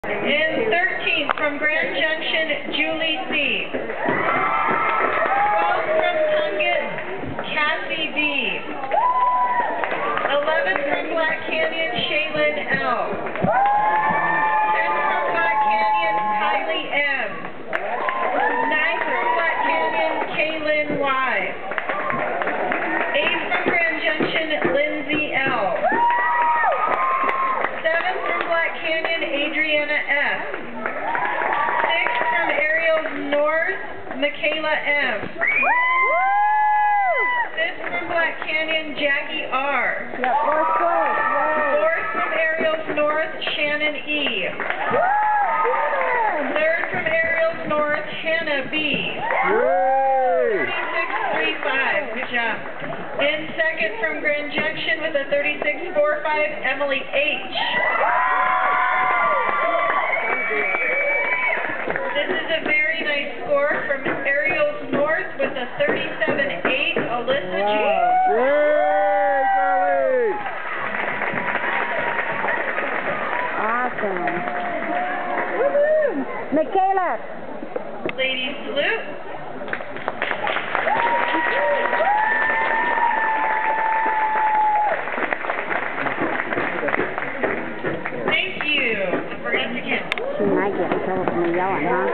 In 13th from Grand Junction, Julie C. 12th from Pungent, Cassie B. 11th from Black Canyon, Shaylin L. 10th from Black Canyon, Kylie M. 9th from Black Canyon, Kaylin Y. 8th from Grand Junction, Lindsay L. 7th from Black Canyon, Adriana F. 6th from Ariel's North, Michaela M. 5th from Black Canyon, Jackie R. Yeah, fourth place. 4th from Ariel's North, Shannon E. 3rd from Ariel's North, Hannah B. 36.35. Good job. In 2nd from Grand Junction with a 36.45, Emily H. This is a very nice score from Ariel's North with a 37.8, Alyssa G. Awesome. Woohoo! Michaela. Ladies salute. Thank you. Don't forget to get. She might get in trouble for me yelling, huh?